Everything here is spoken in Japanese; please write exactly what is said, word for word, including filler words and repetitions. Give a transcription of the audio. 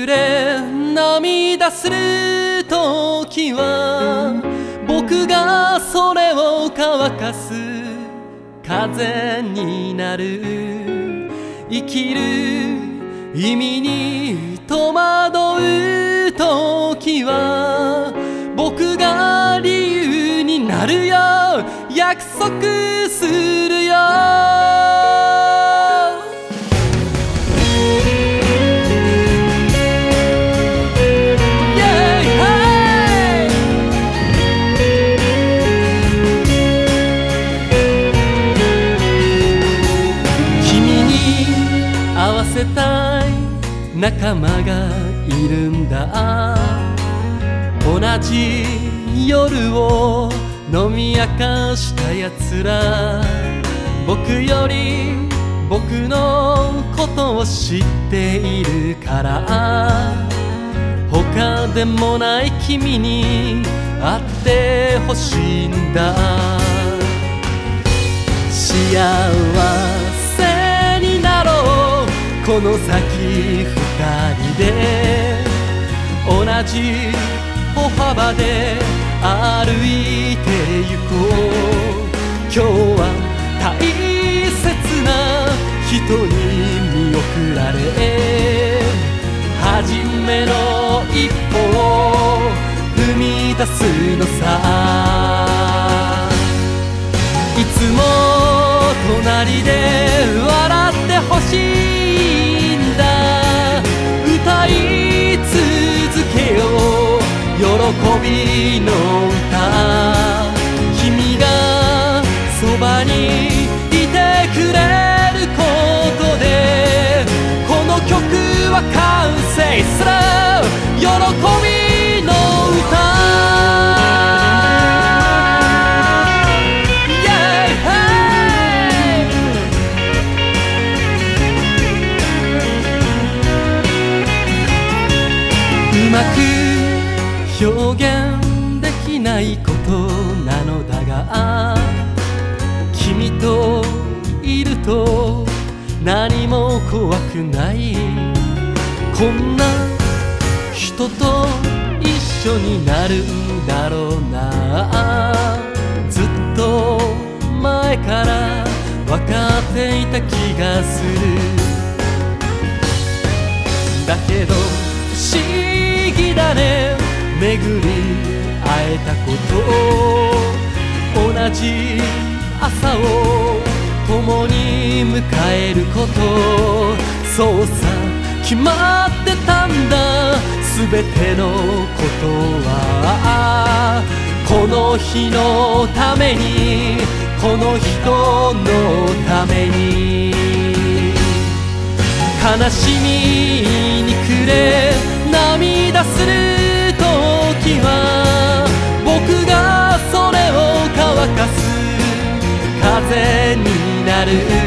暮れ涙する時は僕がそれを乾かす風になる。生きる意味に戸惑う時は僕が理由になるよ、約束するよ。合わせたい仲間がいるんだ。同じ夜を飲み明かしたやつら、僕より僕のことを知っているから、他でもない君に会ってほしいんだ。幸せになろうこの先二人で、同じ歩幅で歩いてゆこう。今日は大切な人に見送られ、初めの一歩を踏み出すのさ。いつも隣で笑ってほしいんだ。歌い続けよう喜びの歌。君がそばにいてくれることでこの曲は完成する。喜びの歌。うまく表現できないことなのだが、君といると何も怖くない。こんな人と一緒になるんだろうな。ずっと前から分かっていた気がする。だけど不思議だね、巡り会えたこと。同じ朝を共に迎えること。そうさ決まってたんだ、すべてのことは。この日のためにこの人のために。悲しみに暮れ涙する時は僕がそれを乾かす風になる。